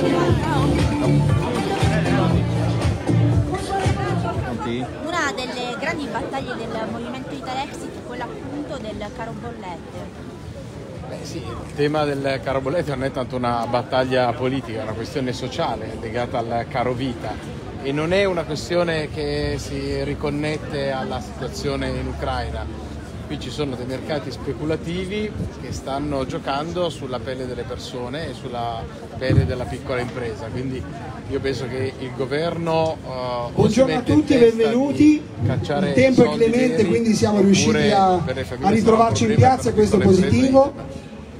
Una delle grandi battaglie del movimento Italexit è quella appunto del caro bollette. Sì, il tema del caro bollette non è tanto una battaglia politica, è una questione sociale legata al caro vita e non è una questione che si riconnette alla situazione in Ucraina. Qui ci sono dei mercati speculativi che stanno giocando sulla pelle delle persone e sulla pelle della piccola impresa, quindi io penso che il governo buongiorno a tutti, benvenuti. Il tempo è clemente, quindi siamo riusciti a ritrovarci in piazza, questo è positivo.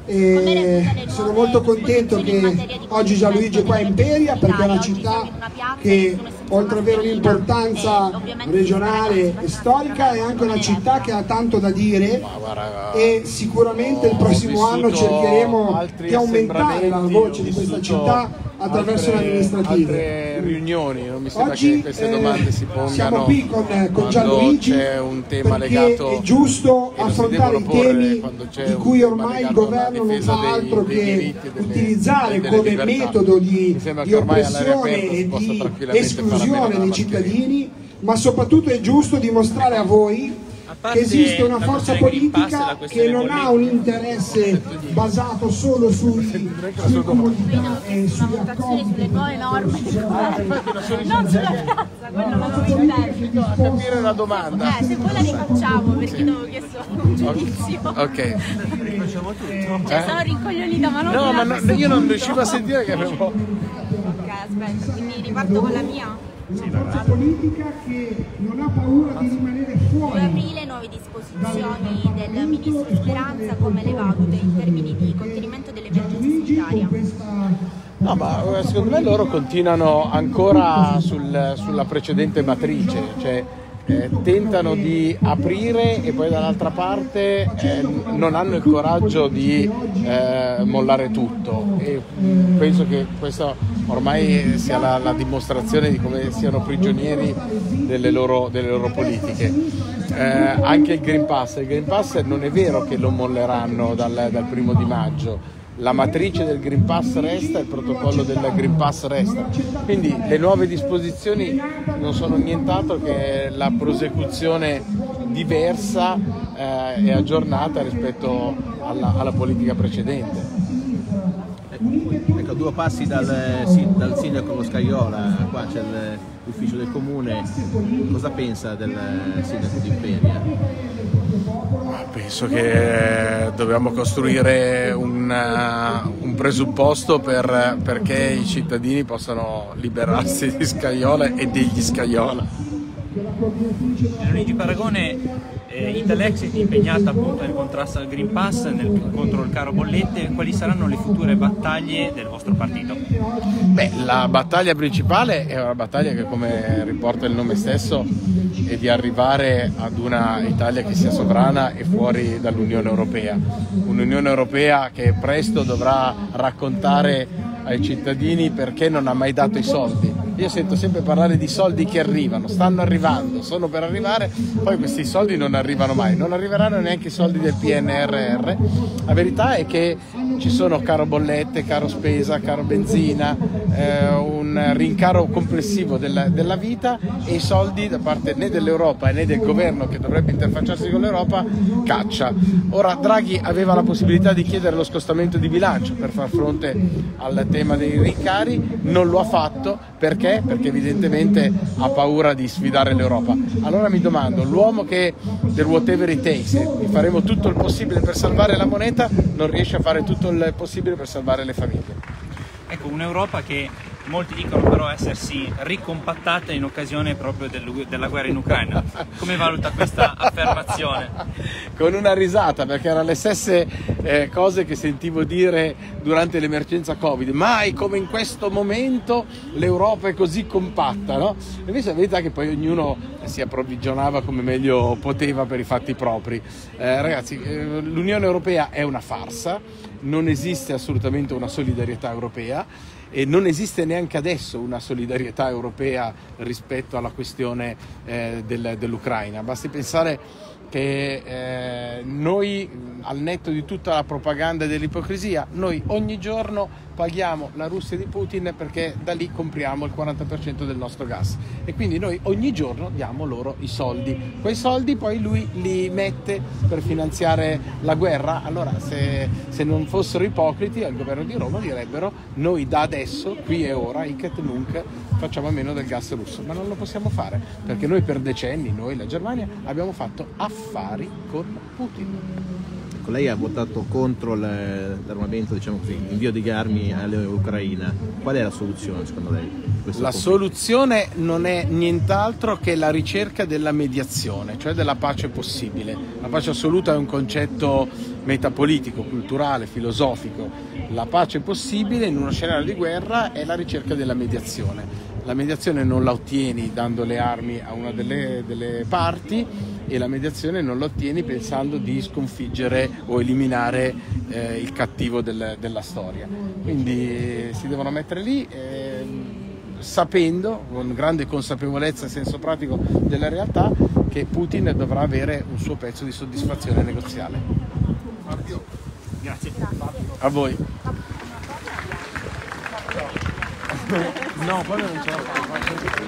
E sono molto contento che oggi Gianluigi è qua a Imperia, perché è una città che oltre ad avere un'importanza regionale e storica è anche una città che ha tanto da dire e sicuramente il prossimo anno cercheremo di aumentare la voce di questa città attraverso l'amministrativa. Riunioni, non mi sembra oggi, che queste domande si pongano. Siamo qui con Gianluigi c'è un tema perché legato, è giusto affrontare i temi di cui ormai il governo non fa altro che utilizzare come metodo di oppressione e di esclusione dei cittadini, ma soprattutto è giusto dimostrare a voi che esiste una forza politica che non ha un interesse basato solo sulle comodità e sugli accordi, sulle nuove norme, non sulla piazza, quello non lo interpreta. A capire la domanda. Se poi la rifacciamo, perché non ho chiesto un giudizio. Ok. Rifacciamo tutto. Cioè, sono rincoglionita, ma non... No, ma io non riuscivo a sentire che avevo... Ok, aspetta, quindi riparto con la mia? Una forza politica che non ha paura di rimanere fuori. 2 aprile, nuove disposizioni del Ministro Speranza, come le valuta in termini di contenimento dell'emergenza sanitaria? No, ma secondo me loro continuano ancora sulla precedente matrice, cioè tentano di aprire e poi dall'altra parte non hanno il coraggio di mollare tutto e penso che questa ormai sia la dimostrazione di come siano prigionieri delle loro politiche. Anche il Green Pass non è vero che lo molleranno dal 1° maggio. La matrice del Green Pass resta, il protocollo del Green Pass resta, quindi le nuove disposizioni non sono nient'altro che la prosecuzione diversa e aggiornata rispetto alla politica precedente. Ecco, a 2 passi dal sindaco Scajola, qua c'è l'ufficio del comune, cosa pensa del sindaco di Imperia? Penso che dobbiamo costruire un presupposto perché i cittadini possano liberarsi di Scajola e degli Scajola. Luigi Paragone, Italexit è impegnata appunto nel contrasto al Green Pass, contro il caro bollette. Quali saranno le future battaglie del vostro partito? Beh, la battaglia principale è una battaglia che, come riporta il nome stesso, è di arrivare ad una Italia che sia sovrana e fuori dall'Unione Europea. Un'Unione Europea che presto dovrà raccontare ai cittadini perché non ha mai dato i soldi. Io sento sempre parlare di soldi che arrivano, stanno arrivando, sono per arrivare, poi questi soldi non arrivano mai, non arriveranno neanche i soldi del PNRR. La verità è che ci sono caro bollette, caro spesa, caro benzina, un rincaro complessivo della vita e i soldi da parte né dell'Europa né del governo che dovrebbe interfacciarsi con l'Europa caccia. Ora Draghi aveva la possibilità di chiedere lo scostamento di bilancio per far fronte al tema dei rincari, non lo ha fatto perché evidentemente ha paura di sfidare l'Europa. Allora mi domando, l'uomo che del whatever it takes, faremo tutto il possibile per salvare la moneta, non riesce a fare tutto il possibile per salvare le famiglie. Ecco, un'Europa che molti dicono però essersi ricompattata in occasione proprio della guerra in Ucraina. Come valuta questa affermazione? Con una risata, perché erano le stesse cose che sentivo dire durante l'emergenza Covid. Mai come in questo momento l'Europa è così compatta, no? E invece la verità è che poi ognuno si approvvigionava come meglio poteva per i fatti propri. Ragazzi, l'Unione Europea è una farsa, non esiste assolutamente una solidarietà europea e non esiste neanche adesso una solidarietà europea rispetto alla questione dell'Ucraina. Basti pensare che noi, al netto di tutta la propaganda e dell'ipocrisia, noi ogni giorno paghiamo la Russia di Putin perché da lì compriamo il 40% del nostro gas, e quindi noi ogni giorno diamo loro i soldi. Quei soldi poi lui li mette per finanziare la guerra. Allora se non fossero ipocriti al governo di Roma direbbero: noi da adesso, qui e ora, hic et nunc, facciamo a meno del gas russo. Ma non lo possiamo fare perché noi per decenni, noi la Germania, abbiamo fatto affari con Putin. Lei ha votato contro l'armamento, diciamo così, l'invio di armi all'Ucraina. Qual è la soluzione secondo lei? La soluzione non è nient'altro che la ricerca della mediazione, cioè della pace possibile. La pace assoluta è un concetto metapolitico, culturale, filosofico. La pace possibile in uno scenario di guerra è la ricerca della mediazione. La mediazione non la ottieni dando le armi a una delle parti, e la mediazione non la ottieni pensando di sconfiggere o eliminare il cattivo della storia. Quindi si devono mettere lì sapendo, con grande consapevolezza e senso pratico della realtà, che Putin dovrà avere un suo pezzo di soddisfazione negoziale. Grazie. A voi. No, poi non ce la faccio.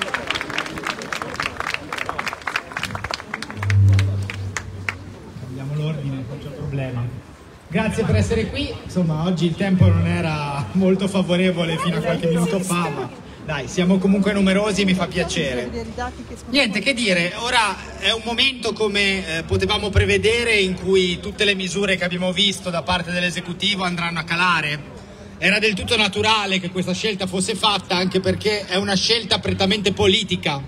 Cambiamo l'ordine, non c'è problema. Grazie per essere qui. Insomma, oggi il tempo non era molto favorevole fino a qualche minuto fa, ma dai, siamo comunque numerosi e mi fa piacere. Niente che dire, ora è un momento, come potevamo prevedere, in cui tutte le misure che abbiamo visto da parte dell'esecutivo andranno a calare. Era del tutto naturale che questa scelta fosse fatta, anche perché è una scelta prettamente politica.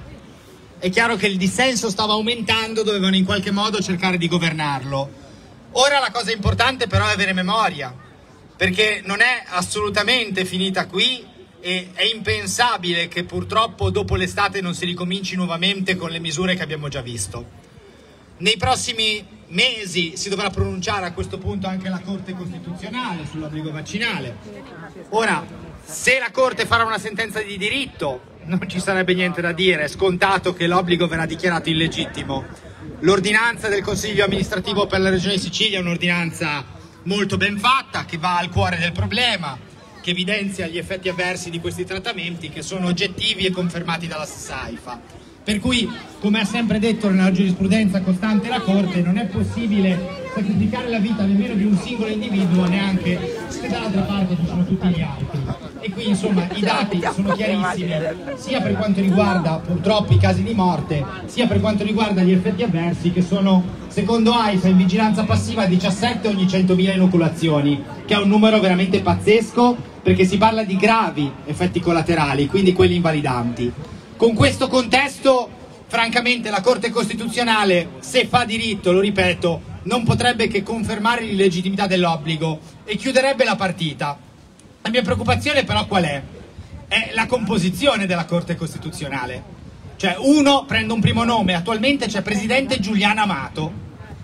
È chiaro che il dissenso stava aumentando, dovevano in qualche modo cercare di governarlo. Ora la cosa importante però è avere memoria, perché non è assolutamente finita qui e è impensabile che purtroppo dopo l'estate non si ricominci nuovamente con le misure che abbiamo già visto. Nei prossimi mesi si dovrà pronunciare a questo punto anche la Corte Costituzionale sull'obbligo vaccinale. Ora, se la Corte farà una sentenza di diritto, non ci sarebbe niente da dire, è scontato che l'obbligo verrà dichiarato illegittimo. L'ordinanza del Consiglio amministrativo per la Regione Sicilia è un'ordinanza molto ben fatta, che va al cuore del problema, che evidenzia gli effetti avversi di questi trattamenti, che sono oggettivi e confermati dalla stessa AIFA. Per cui, come ha sempre detto nella giurisprudenza costante la Corte, non è possibile sacrificare la vita nemmeno di un singolo individuo, neanche se dall'altra parte ci sono tutti gli altri. E qui insomma i dati sono chiarissimi, sia per quanto riguarda purtroppo i casi di morte, sia per quanto riguarda gli effetti avversi, che sono, secondo AIFA, in vigilanza passiva 17 ogni 100.000 inoculazioni, che è un numero veramente pazzesco, perché si parla di gravi effetti collaterali, quindi quelli invalidanti. Con questo contesto, francamente, la Corte Costituzionale, se fa diritto, lo ripeto, non potrebbe che confermare l'illegittimità dell'obbligo e chiuderebbe la partita. La mia preoccupazione però qual è? È la composizione della Corte Costituzionale. Cioè, prendo un primo nome, attualmente c'è presidente Giuliano Amato.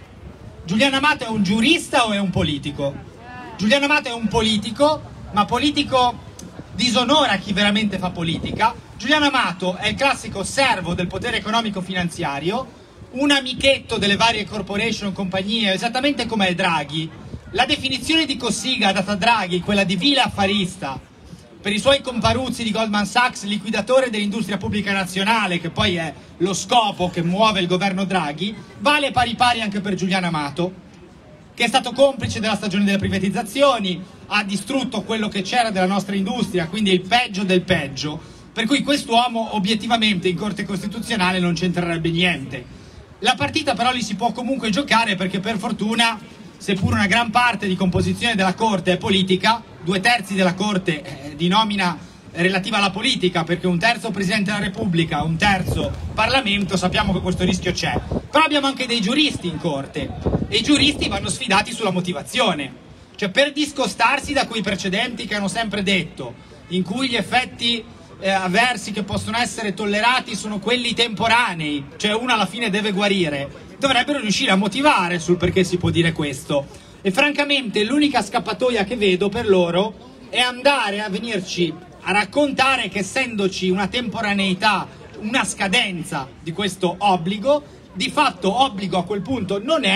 Giuliano Amato è un giurista o è un politico? Giuliano Amato è un politico, ma politico disonora chi veramente fa politica. Giuliano Amato è il classico servo del potere economico-finanziario, un amichetto delle varie corporation, compagnie, esattamente come è Draghi. La definizione di Cossiga data a Draghi, quella di vile affarista, per i suoi comparuzzi di Goldman Sachs, liquidatore dell'industria pubblica nazionale, che poi è lo scopo che muove il governo Draghi, vale pari pari anche per Giuliano Amato, che è stato complice della stagione delle privatizzazioni, ha distrutto quello che c'era della nostra industria, quindi il peggio del peggio. Per cui quest'uomo obiettivamente in Corte Costituzionale non c'entrerebbe niente. La partita però li si può comunque giocare, perché per fortuna, seppur una gran parte di composizione della Corte è politica, 2/3 della Corte di nomina relativa alla politica, perché 1/3 Presidente della Repubblica, 1/3 Parlamento, sappiamo che questo rischio c'è. Però abbiamo anche dei giuristi in Corte e i giuristi vanno sfidati sulla motivazione. Cioè, per discostarsi da quei precedenti che hanno sempre detto, in cui gli effetti avversi che possono essere tollerati sono quelli temporanei, cioè uno alla fine deve guarire, dovrebbero riuscire a motivare sul perché si può dire questo. E francamente l'unica scappatoia che vedo per loro è andare a venirci a raccontare che, essendoci una temporaneità, una scadenza di questo obbligo, di fatto obbligo a quel punto non è,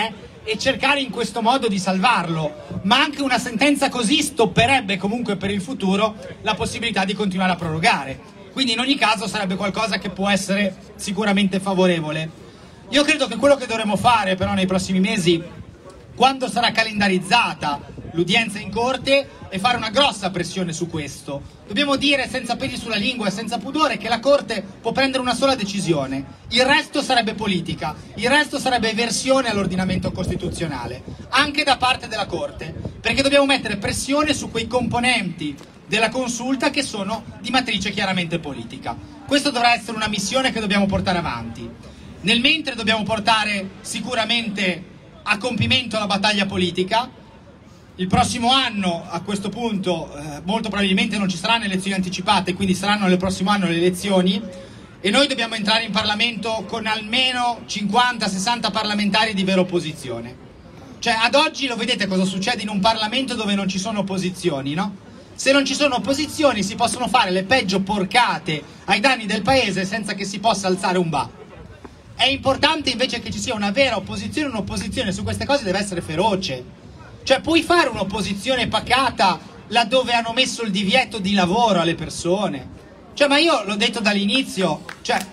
e cercare in questo modo di salvarlo, ma anche una sentenza così stopperebbe comunque per il futuro la possibilità di continuare a prorogare. Quindi in ogni caso sarebbe qualcosa che può essere sicuramente favorevole. Io credo che quello che dovremo fare però nei prossimi mesi, quando sarà calendarizzata l'udienza in corte, è fare una grossa pressione su questo. Dobbiamo dire senza peli sulla lingua e senza pudore che la Corte può prendere una sola decisione, il resto sarebbe politica, il resto sarebbe eversione all'ordinamento costituzionale, anche da parte della Corte, perché dobbiamo mettere pressione su quei componenti della consulta che sono di matrice chiaramente politica. Questa dovrà essere una missione che dobbiamo portare avanti. Nel mentre dobbiamo portare sicuramente a compimento la battaglia politica. Il prossimo anno, a questo punto, molto probabilmente non ci saranno elezioni anticipate, quindi saranno nel prossimo anno le elezioni, e noi dobbiamo entrare in Parlamento con almeno 50-60 parlamentari di vera opposizione. Cioè, ad oggi lo vedete cosa succede in un Parlamento dove non ci sono opposizioni, no? Se non ci sono opposizioni si possono fare le peggio porcate ai danni del Paese senza che si possa alzare un ba. È importante invece che ci sia una vera opposizione, un'opposizione su queste cose deve essere feroce. Cioè, puoi fare un'opposizione pacata laddove hanno messo il divieto di lavoro alle persone? Cioè, ma io l'ho detto dall'inizio, cioè,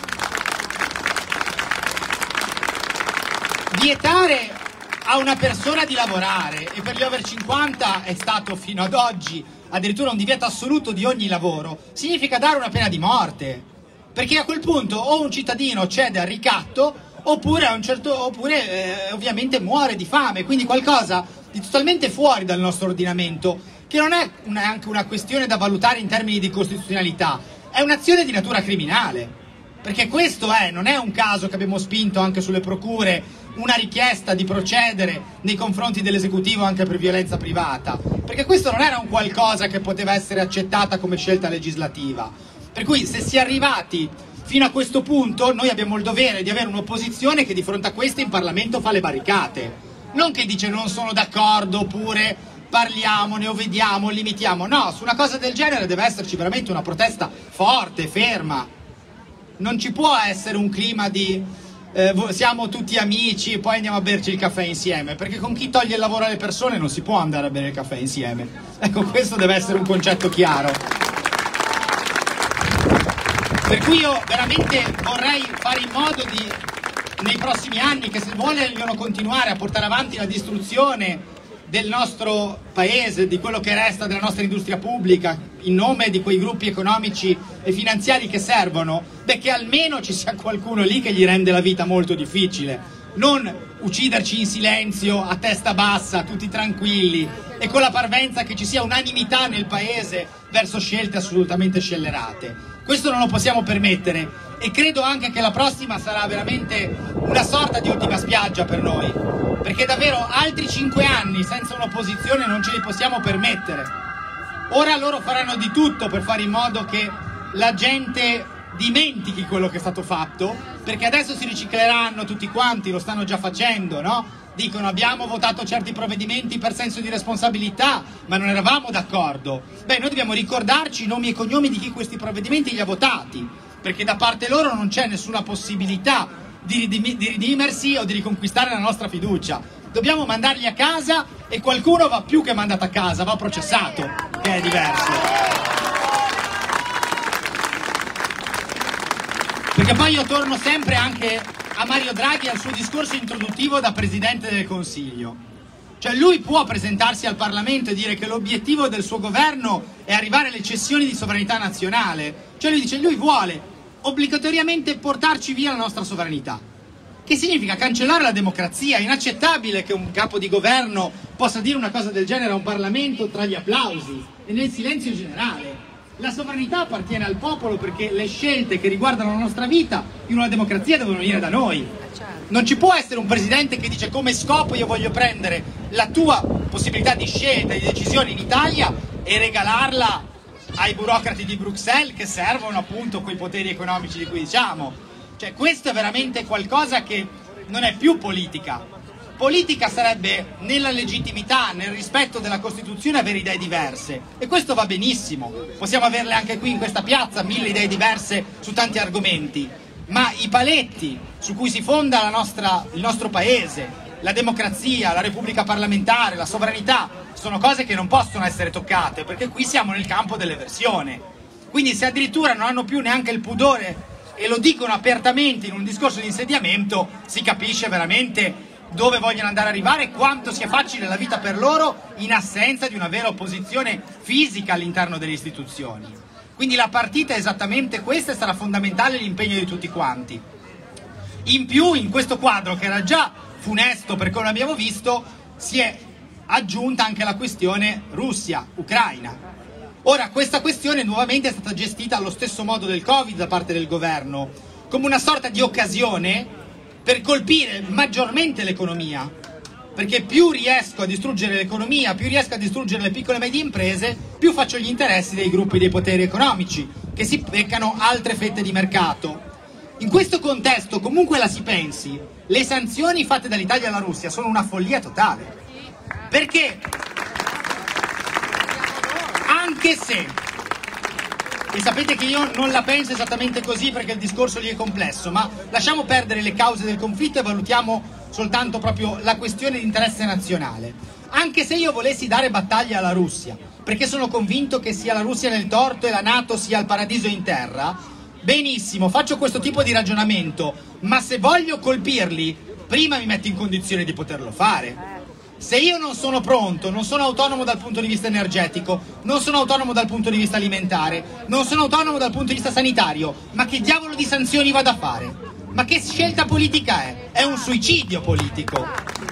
vietare a una persona di lavorare, e per gli over 50 è stato fino ad oggi addirittura un divieto assoluto di ogni lavoro, significa dare una pena di morte, perché a quel punto o un cittadino cede al ricatto oppure ovviamente muore di fame, quindi qualcosa di totalmente fuori dal nostro ordinamento, che non è anche una questione da valutare in termini di costituzionalità, è un'azione di natura criminale, perché questo non è un caso che abbiamo spinto anche sulle procure una richiesta di procedere nei confronti dell'esecutivo anche per violenza privata, perché questo non era un qualcosa che poteva essere accettata come scelta legislativa, per cui se si è arrivati fino a questo punto noi abbiamo il dovere di avere un'opposizione che di fronte a questo in Parlamento fa le barricate, non che dice non sono d'accordo oppure parliamone o vediamo, limitiamo, no, su una cosa del genere deve esserci veramente una protesta forte, ferma, non ci può essere un clima di siamo tutti amici e poi andiamo a berci il caffè insieme, perché con chi toglie il lavoro alle persone non si può andare a bere il caffè insieme, ecco, questo deve essere un concetto chiaro. Per cui io veramente vorrei fare in modo di, nei prossimi anni, che se vogliono continuare a portare avanti la distruzione del nostro paese, di quello che resta della nostra industria pubblica, in nome di quei gruppi economici e finanziari che servono, beh, che almeno ci sia qualcuno lì che gli rende la vita molto difficile, non ucciderci in silenzio, a testa bassa, tutti tranquilli, e con la parvenza che ci sia unanimità nel paese verso scelte assolutamente scellerate. Questo non lo possiamo permettere, e credo anche che la prossima sarà veramente una sorta di ultima spiaggia per noi, perché davvero altri 5 anni senza un'opposizione non ce li possiamo permettere. Ora loro faranno di tutto per fare in modo che la gente dimentichi quello che è stato fatto, perché adesso si ricicleranno tutti quanti, lo stanno già facendo, no? Dicono abbiamo votato certi provvedimenti per senso di responsabilità, ma non eravamo d'accordo. Beh, noi dobbiamo ricordarci i nomi e cognomi di chi questi provvedimenti li ha votati, perché da parte loro non c'è nessuna possibilità di ridimersi o di riconquistare la nostra fiducia. Dobbiamo mandarli a casa, e qualcuno va più che mandato a casa, va processato, che è diverso. Perché poi io torno sempre anche a Mario Draghi e al suo discorso introduttivo da Presidente del Consiglio. Cioè, lui può presentarsi al Parlamento e dire che l'obiettivo del suo governo è arrivare alle cessioni di sovranità nazionale. Cioè lui dice, lui vuole obbligatoriamente portarci via la nostra sovranità, che significa cancellare la democrazia. È inaccettabile che un capo di governo possa dire una cosa del genere a un Parlamento tra gli applausi e nel silenzio generale. La sovranità appartiene al popolo, perché le scelte che riguardano la nostra vita in una democrazia devono venire da noi. Non ci può essere un presidente che dice come scopo io voglio prendere la tua possibilità di scelta e di decisione in Italia e regalarla ai burocrati di Bruxelles che servono appunto quei poteri economici di cui diciamo. Cioè, questo è veramente qualcosa che non è più politica. Politica sarebbe nella legittimità, nel rispetto della Costituzione, avere idee diverse, e questo va benissimo, possiamo averle anche qui in questa piazza, 1000 idee diverse su tanti argomenti, ma i paletti su cui si fonda il nostro paese, la democrazia, la repubblica parlamentare, la sovranità sono cose che non possono essere toccate, perché qui siamo nel campo dell'eversione. Quindi se addirittura non hanno più neanche il pudore e lo dicono apertamente in un discorso di insediamento, si capisce veramente dove vogliono andare a arrivare e quanto sia facile la vita per loro in assenza di una vera opposizione fisica all'interno delle istituzioni. Quindi la partita è esattamente questa e sarà fondamentale l'impegno di tutti quanti. In più, in questo quadro che era già funesto per come l'abbiamo visto, si è aggiunta anche la questione Russia-Ucraina. Ora, questa questione nuovamente è stata gestita allo stesso modo del Covid da parte del governo, come una sorta di occasione per colpire maggiormente l'economia, perché più riesco a distruggere l'economia, più riesco a distruggere le piccole e medie imprese, più faccio gli interessi dei gruppi dei poteri economici, che si beccano altre fette di mercato. In questo contesto, comunque la si pensi, le sanzioni fatte dall'Italia alla Russia sono una follia totale, perché anche se, e sapete che io non la penso esattamente così perché il discorso lì è complesso, ma lasciamo perdere le cause del conflitto e valutiamo soltanto proprio la questione di interesse nazionale. Anche se io volessi dare battaglia alla Russia, perché sono convinto che sia la Russia nel torto e la NATO sia il paradiso in terra, benissimo, faccio questo tipo di ragionamento, ma se voglio colpirli, prima mi metto in condizione di poterlo fare. Se io non sono pronto, non sono autonomo dal punto di vista energetico, non sono autonomo dal punto di vista alimentare, non sono autonomo dal punto di vista sanitario, ma che diavolo di sanzioni vado a fare? Ma che scelta politica è? È un suicidio politico.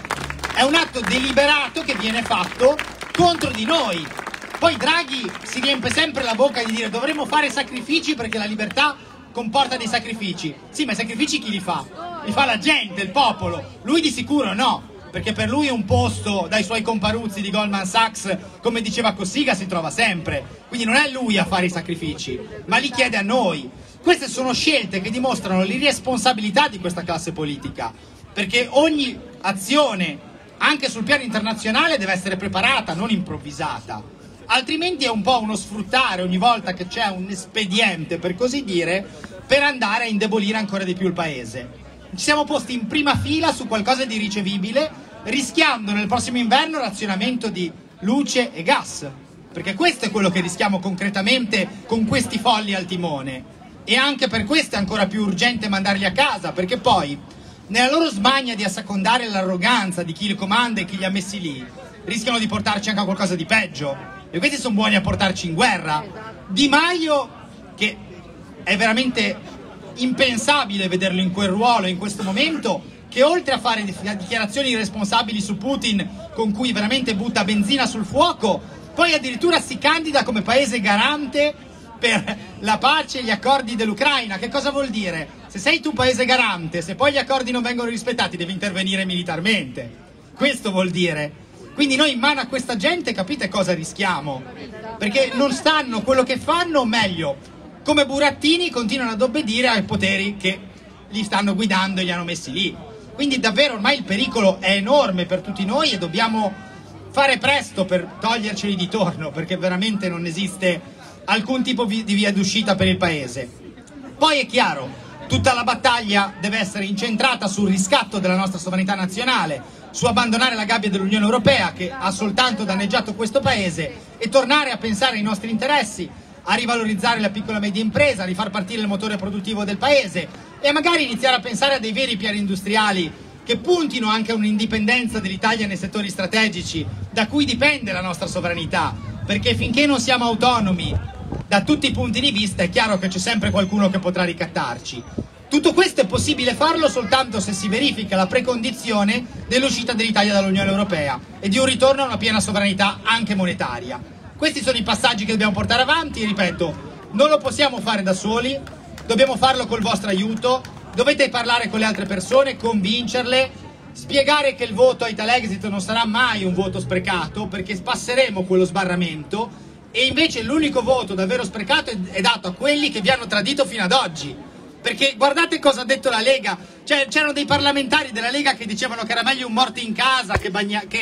È un atto deliberato che viene fatto contro di noi. Poi Draghi si riempie sempre la bocca di dire dovremmo fare sacrifici perché la libertà comporta dei sacrifici. Sì, ma i sacrifici chi li fa? Li fa la gente, il popolo. Lui di sicuro no. Perché per lui un posto dai suoi comparuzzi di Goldman Sachs, come diceva Cossiga, si trova sempre. Quindi non è lui a fare i sacrifici, ma li chiede a noi. Queste sono scelte che dimostrano l'irresponsabilità di questa classe politica, perché ogni azione, anche sul piano internazionale, deve essere preparata, non improvvisata. Altrimenti è un po' uno sfruttare ogni volta che c'è un espediente, per così dire, per andare a indebolire ancora di più il paese. Ci siamo posti in prima fila su qualcosa di ricevibile, rischiando nel prossimo inverno razionamento di luce e gas, perché questo è quello che rischiamo concretamente con questi folli al timone, e anche per questo è ancora più urgente mandarli a casa, perché poi nella loro smania di assecondare l'arroganza di chi li comanda e chi li ha messi lì, rischiano di portarci anche a qualcosa di peggio, e questi sono buoni a portarci in guerra. Di Maio, che è veramente impensabile vederlo in quel ruolo in questo momento, che oltre a fare dichiarazioni irresponsabili su Putin con cui veramente butta benzina sul fuoco, poi addirittura si candida come paese garante per la pace e gli accordi dell'Ucraina. Che cosa vuol dire? Se sei tu paese garante, se poi gli accordi non vengono rispettati, devi intervenire militarmente. Questo vuol dire. Quindi noi in mano a questa gente capite cosa rischiamo? Perché non stanno quello che fanno, o meglio, come burattini continuano ad obbedire ai poteri che li stanno guidando e li hanno messi lì. Quindi davvero ormai il pericolo è enorme per tutti noi e dobbiamo fare presto per toglierceli di torno, perché veramente non esiste alcun tipo di via d'uscita per il paese. Poi è chiaro, tutta la battaglia deve essere incentrata sul riscatto della nostra sovranità nazionale, su abbandonare la gabbia dell'Unione Europea che ha soltanto danneggiato questo paese e tornare a pensare ai nostri interessi, a rivalorizzare la piccola e media impresa, a rifar partire il motore produttivo del paese e magari iniziare a pensare a dei veri piani industriali che puntino anche a un'indipendenza dell'Italia nei settori strategici da cui dipende la nostra sovranità, perché finché non siamo autonomi da tutti i punti di vista è chiaro che c'è sempre qualcuno che potrà ricattarci. Tutto questo è possibile farlo soltanto se si verifica la precondizione dell'uscita dell'Italia dall'Unione Europea e di un ritorno a una piena sovranità anche monetaria. Questi sono i passaggi che dobbiamo portare avanti, ripeto, non lo possiamo fare da soli, dobbiamo farlo col vostro aiuto, dovete parlare con le altre persone, convincerle, spiegare che il voto a Italexit non sarà mai un voto sprecato, perché passeremo quello sbarramento, e invece l'unico voto davvero sprecato è dato a quelli che vi hanno tradito fino ad oggi. Perché guardate cosa ha detto la Lega, cioè c'erano dei parlamentari della Lega che dicevano che era meglio un morto in casa che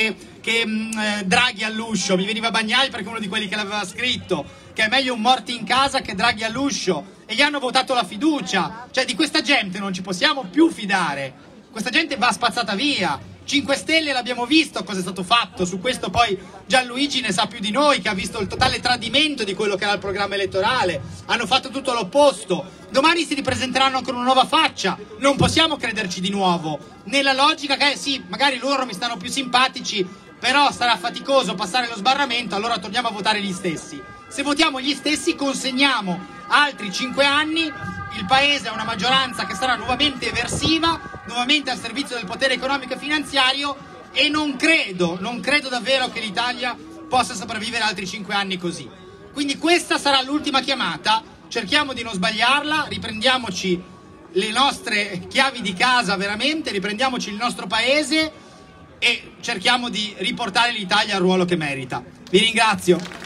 Draghi all'uscio. Mi veniva Bagnai perché uno di quelli che l'aveva scritto, che è meglio un morto in casa che Draghi all'uscio, e gli hanno votato la fiducia. Cioè di questa gente non ci possiamo più fidare, questa gente va spazzata via, 5 Stelle l'abbiamo visto cosa è stato fatto, su questo poi Gianluigi ne sa più di noi, che ha visto il totale tradimento di quello che era il programma elettorale, hanno fatto tutto l'opposto, domani si ripresenteranno con una nuova faccia, non possiamo crederci di nuovo, nella logica che sì, magari loro mi stanno più simpatici, però sarà faticoso passare lo sbarramento, allora torniamo a votare gli stessi. Se votiamo gli stessi consegniamo altri 5 anni il paese a una maggioranza che sarà nuovamente eversiva, nuovamente al servizio del potere economico e finanziario, e non credo davvero che l'Italia possa sopravvivere altri 5 anni così. Quindi questa sarà l'ultima chiamata, cerchiamo di non sbagliarla, riprendiamoci le nostre chiavi di casa veramente, riprendiamoci il nostro paese e cerchiamo di riportare l'Italia al ruolo che merita. Vi ringrazio.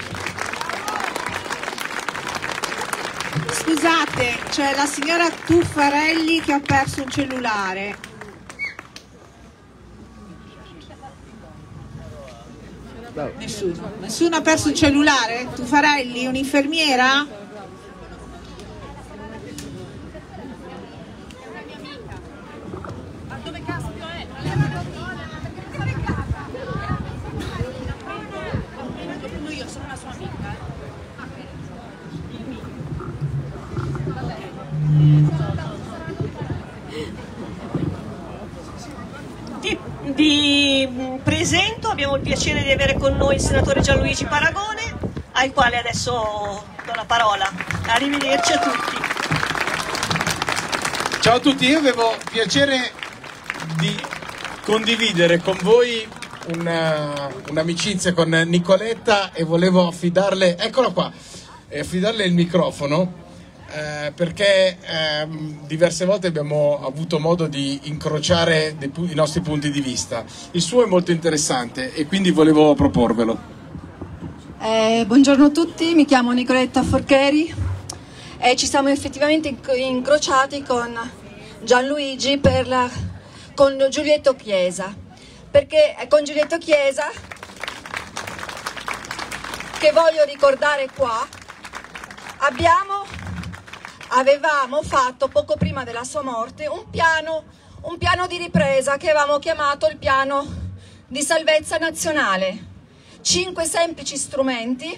Scusate, c'è la signora Tuffarelli che ha perso un cellulare. Nessuno ha perso un cellulare? Tuffarelli, un'infermiera? Vi presento, abbiamo il piacere di avere con noi il senatore Gianluigi Paragone, al quale adesso do la parola. Arrivederci a tutti. Ciao a tutti, io avevo piacere di condividere con voi un'amicizia con Nicoletta e volevo affidarle, eccola qua, affidarle il microfono. Perché diverse volte abbiamo avuto modo di incrociare i nostri punti di vista. Il suo è molto interessante e quindi volevo proporvelo. Buongiorno a tutti, mi chiamo Nicoletta Forcheri e ci siamo effettivamente incrociati con Gianluigi con Giulietto Chiesa, perché è con Giulietto Chiesa che voglio ricordare qua avevamo fatto poco prima della sua morte un piano di ripresa che avevamo chiamato il piano di salvezza nazionale. 5 semplici strumenti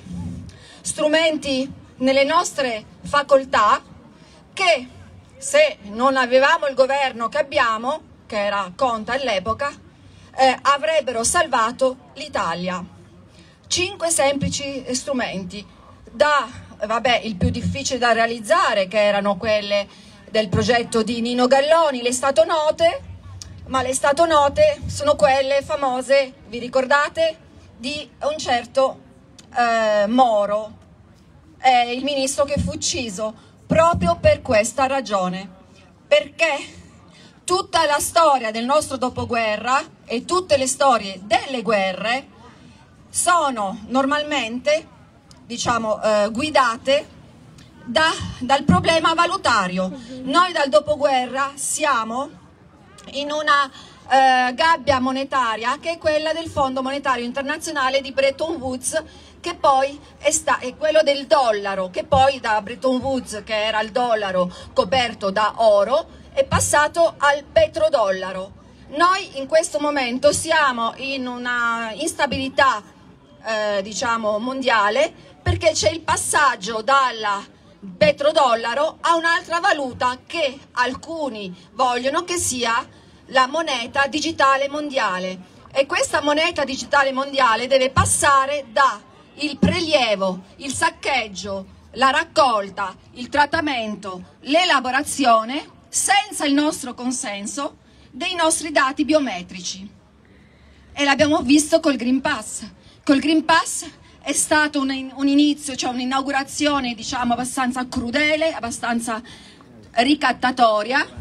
nelle nostre facoltà che, se non avevamo il governo che abbiamo, che era Conte all'epoca, avrebbero salvato l'Italia. 5 semplici strumenti il più difficile da realizzare, che erano quelle del progetto di Nino Galloni, le statonote, ma le statonote sono quelle famose, vi ricordate, di un certo Moro, il ministro che fu ucciso proprio per questa ragione, perché tutta la storia del nostro dopoguerra e tutte le storie delle guerre sono normalmente guidate dal problema valutario. Noi dal dopoguerra siamo in una gabbia monetaria che è quella del Fondo Monetario Internazionale di Bretton Woods, che poi è quello del dollaro, che poi da Bretton Woods, che era il dollaro coperto da oro, è passato al petrodollaro. Noi in questo momento siamo in una instabilità mondiale, perché c'è il passaggio dal petrodollaro a un'altra valuta che alcuni vogliono che sia la moneta digitale mondiale, e questa moneta digitale mondiale deve passare da il prelievo, il saccheggio, la raccolta, il trattamento, l'elaborazione, senza il nostro consenso, dei nostri dati biometrici. E l'abbiamo visto col Green Pass. Col Green Pass è stato un inizio, cioè un'inaugurazione abbastanza crudele, abbastanza ricattatoria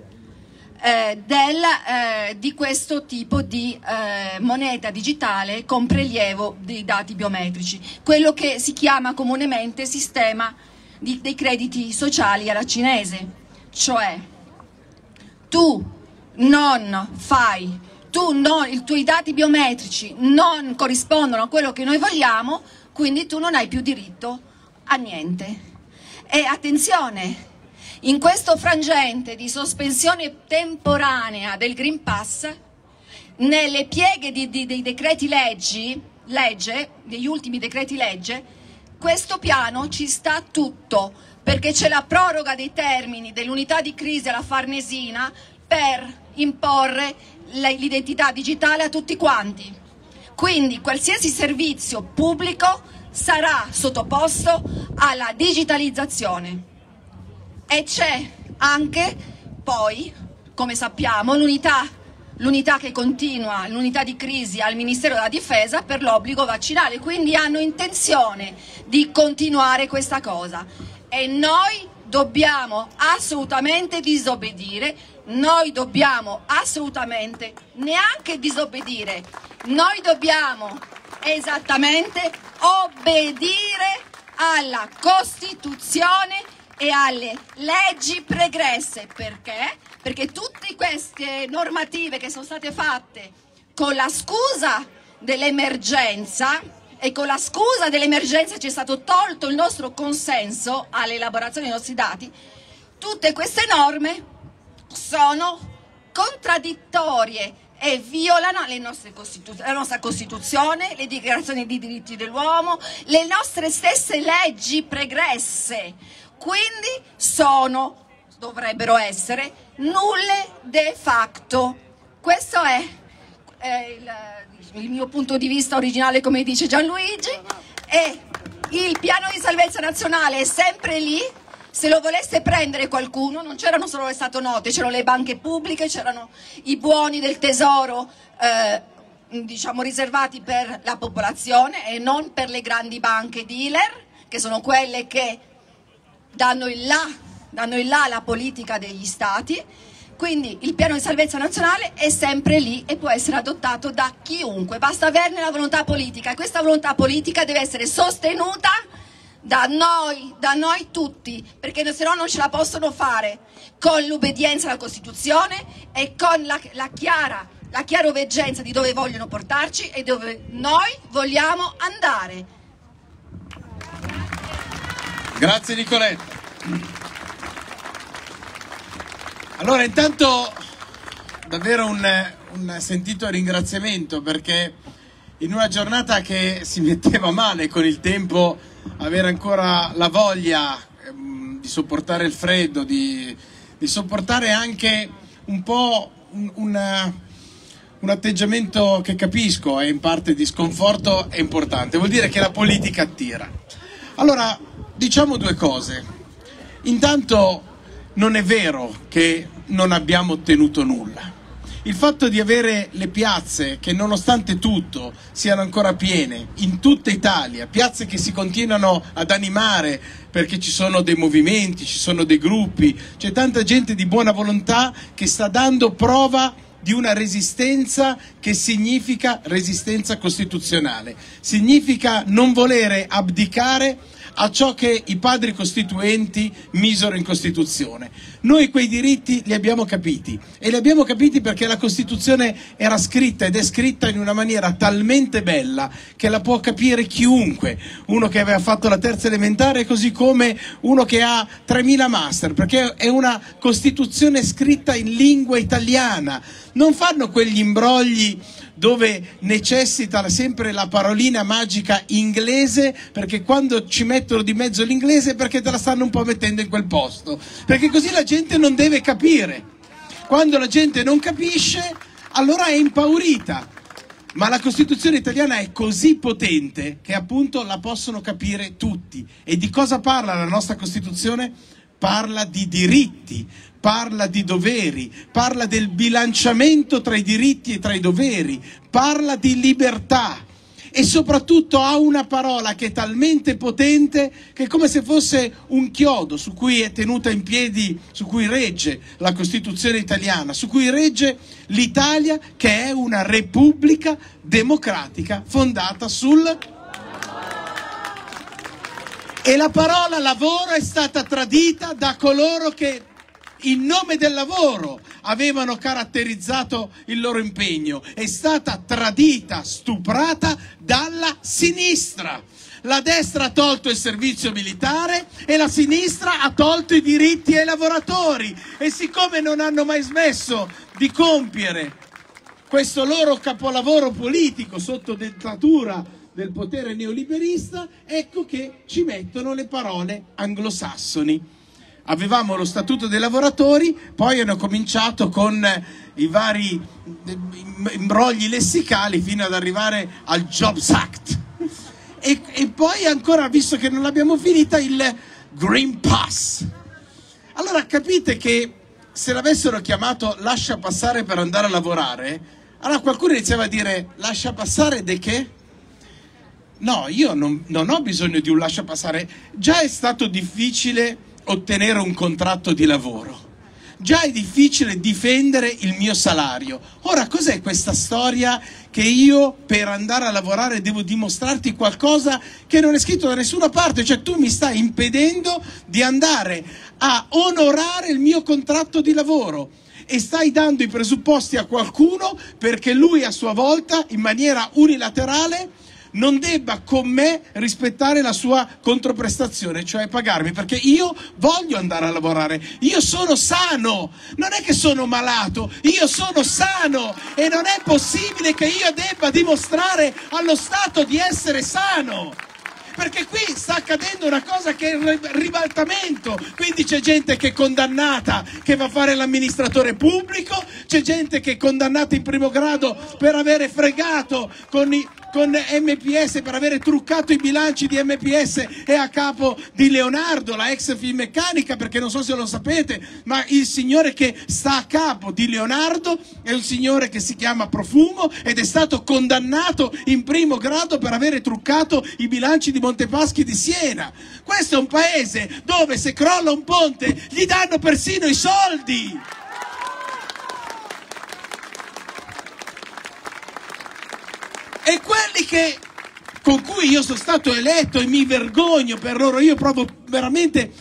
di questo tipo di moneta digitale con prelievo dei dati biometrici, quello che si chiama comunemente sistema dei crediti sociali alla cinese, cioè i tuoi dati biometrici non corrispondono a quello che noi vogliamo, quindi tu non hai più diritto a niente. E attenzione, in questo frangente di sospensione temporanea del Green Pass, nelle pieghe dei decreti legge, degli ultimi decreti legge, questo piano ci sta tutto, perché c'è la proroga dei termini dell'unità di crisi alla Farnesina per imporre l'identità digitale a tutti quanti. Quindi qualsiasi servizio pubblico sarà sottoposto alla digitalizzazione. E c'è anche poi, come sappiamo, l'unità che continua, l'unità di crisi al Ministero della Difesa per l'obbligo vaccinale, quindi hanno intenzione di continuare questa cosa e noi dobbiamo assolutamente disobbedire, noi dobbiamo assolutamente neanche disobbedire, noi dobbiamo esattamente obbedire alla Costituzione e alle leggi pregresse. Perché? Perché tutte queste normative che sono state fatte con la scusa dell'emergenza, e con la scusa dell'emergenza ci è stato tolto il nostro consenso all'elaborazione dei nostri dati, tutte queste norme sono contraddittorie e violano la nostra Costituzione, le dichiarazioni di diritti dell'uomo, le nostre stesse leggi pregresse. Quindi dovrebbero essere nulle de facto. Questo è il mio punto di vista originale, come dice Gianluigi, e il piano di salvezza nazionale è sempre lì. Se lo volesse prendere qualcuno, non c'erano solo le statonote, c'erano le banche pubbliche, c'erano i buoni del tesoro diciamo riservati per la popolazione e non per le grandi banche dealer, che sono quelle che danno il là alla politica degli stati. Quindi il piano di salvezza nazionale è sempre lì e può essere adottato da chiunque, basta averne la volontà politica, e questa volontà politica deve essere sostenuta da noi tutti, perché se no non ce la possono fare, con l'obbedienza alla Costituzione e con la chiaroveggenza di dove vogliono portarci e dove noi vogliamo andare. Grazie Nicoletta. Allora intanto davvero un sentito ringraziamento, perché in una giornata che si metteva male con il tempo, avere ancora la voglia di sopportare il freddo, di sopportare anche un po' un atteggiamento che capisco è in parte di sconforto, è importante, vuol dire che la politica attira. Allora diciamo due cose. Intanto non è vero che non abbiamo ottenuto nulla. Il fatto di avere le piazze che nonostante tutto siano ancora piene in tutta Italia, piazze che si continuano ad animare perché ci sono dei movimenti, ci sono dei gruppi, c'è tanta gente di buona volontà che sta dando prova di una resistenza che significa resistenza costituzionale, significa non volere abdicare a ciò che i padri costituenti misero in Costituzione. Noi quei diritti li abbiamo capiti, e li abbiamo capiti perché la Costituzione era scritta ed è scritta in una maniera talmente bella che la può capire chiunque, uno che aveva fatto la terza elementare così come uno che ha 3000 master, perché è una Costituzione scritta in lingua italiana. Non fanno quegli imbrogli dove necessita sempre la parolina magica inglese, perché quando ci mettono di mezzo l'inglese è perché te la stanno un po' mettendo in quel posto, perché così la gente non deve capire. Quando la gente non capisce, allora è impaurita. Ma la Costituzione italiana è così potente che appunto la possono capire tutti. E di cosa parla la nostra Costituzione? Parla di diritti, parla di doveri, parla del bilanciamento tra i diritti e tra i doveri, parla di libertà e soprattutto ha una parola che è talmente potente che è come se fosse un chiodo su cui è tenuta in piedi, su cui regge la Costituzione italiana, su cui regge l'Italia, che è una repubblica democratica fondata sul... E la parola lavoro è stata tradita da coloro che in nome del lavoro avevano caratterizzato il loro impegno. È stata tradita, stuprata dalla sinistra. La destra ha tolto il servizio militare e la sinistra ha tolto i diritti ai lavoratori. E siccome non hanno mai smesso di compiere questo loro capolavoro politico sotto dettatura del potere neoliberista, ecco che ci mettono le parole anglosassoni. Avevamo lo Statuto dei lavoratori, poi hanno cominciato con i vari imbrogli lessicali fino ad arrivare al Jobs Act. E poi ancora, visto che non l'abbiamo finita, il Green Pass. Allora capite che se l'avessero chiamato lascia passare per andare a lavorare, allora qualcuno iniziava a dire lascia passare di che? No, io non ho bisogno di un lascia passare. Già è stato difficile ottenere un contratto di lavoro. Già è difficile difendere il mio salario. Ora, cos'è questa storia che io per andare a lavorare devo dimostrarti qualcosa che non è scritto da nessuna parte? Cioè tu mi stai impedendo di andare a onorare il mio contratto di lavoro e stai dando i presupposti a qualcuno perché lui a sua volta, in maniera unilaterale, non debba con me rispettare la sua controprestazione, cioè pagarmi, perché io voglio andare a lavorare, io sono sano, non è che sono malato, io sono sano e non è possibile che io debba dimostrare allo Stato di essere sano. Perché qui sta accadendo una cosa che è il ribaltamento, quindi c'è gente che è condannata che va a fare l'amministratore pubblico, c'è gente che è condannata in primo grado per avere fregato con MPS, per avere truccato i bilanci di MPS e a capo di Leonardo, la ex Finmeccanica, perché non so se lo sapete, ma il signore che sta a capo di Leonardo è un signore che si chiama Profumo ed è stato condannato in primo grado per avere truccato i bilanci di Montepaschi di Siena. Questo è un paese dove se crolla un ponte gli danno persino i soldi. E quelli con cui io sono stato eletto e mi vergogno per loro, io provo veramente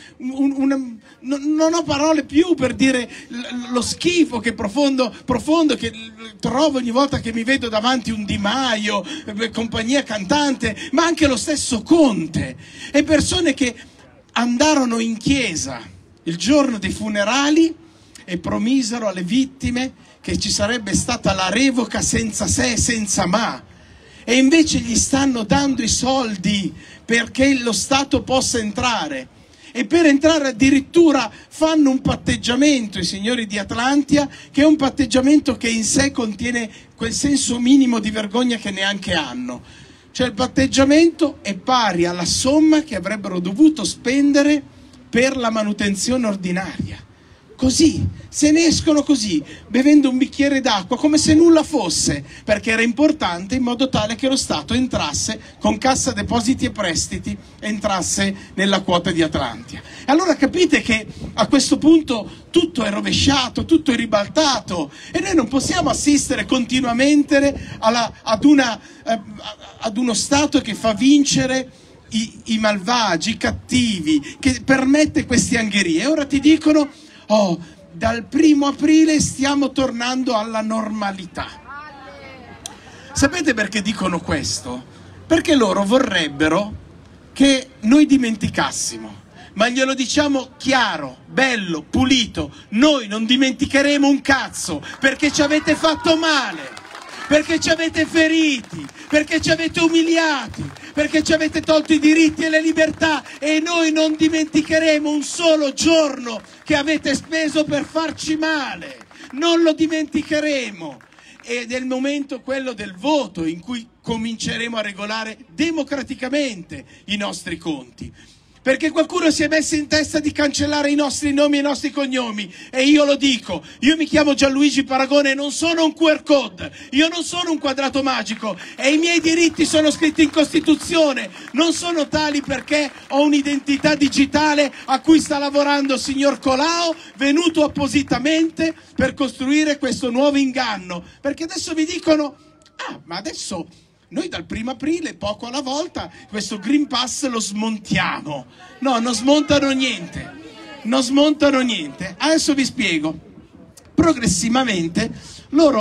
non ho parole più per dire lo schifo che profondo che trovo ogni volta che mi vedo davanti un Di Maio, compagnia cantante, ma anche lo stesso Conte, e persone che andarono in chiesa il giorno dei funerali e promisero alle vittime che ci sarebbe stata la revoca senza se e senza ma. E invece gli stanno dando i soldi perché lo Stato possa entrare. E per entrare addirittura fanno un patteggiamento, i signori di Atlantia, che è un patteggiamento che in sé contiene quel senso minimo di vergogna che neanche hanno. Cioè il patteggiamento è pari alla somma che avrebbero dovuto spendere per la manutenzione ordinaria. Così, se ne escono così, bevendo un bicchiere d'acqua, come se nulla fosse, perché era importante in modo tale che lo Stato entrasse con Cassa Depositi e Prestiti, entrasse nella quota di Atlantia. E allora capite che a questo punto tutto è rovesciato, tutto è ribaltato e noi non possiamo assistere continuamente ad uno Stato che fa vincere i malvagi, i cattivi, che permette queste angherie. E ora ti dicono: oh, dal 1° aprile stiamo tornando alla normalità. Sapete perché dicono questo? Perché loro vorrebbero che noi dimenticassimo, ma glielo diciamo chiaro, bello, pulito: noi non dimenticheremo un cazzo, perché ci avete fatto male, perché ci avete feriti, perché ci avete umiliati, perché ci avete tolto i diritti e le libertà, e noi non dimenticheremo un solo giorno che avete speso per farci male, non lo dimenticheremo. Ed è il momento quello del voto in cui cominceremo a regolare democraticamente i nostri conti. Perché qualcuno si è messo in testa di cancellare i nostri nomi e i nostri cognomi, e io lo dico, io mi chiamo Gianluigi Paragone, non sono un QR code, io non sono un quadrato magico e i miei diritti sono scritti in Costituzione, non sono tali perché ho un'identità digitale a cui sta lavorando il signor Colao, venuto appositamente per costruire questo nuovo inganno, perché adesso vi dicono: ah, ma adesso noi dal 1° aprile, poco alla volta, questo Green Pass lo smontiamo. No, non smontano niente. Non smontano niente. Adesso vi spiego. Progressivamente loro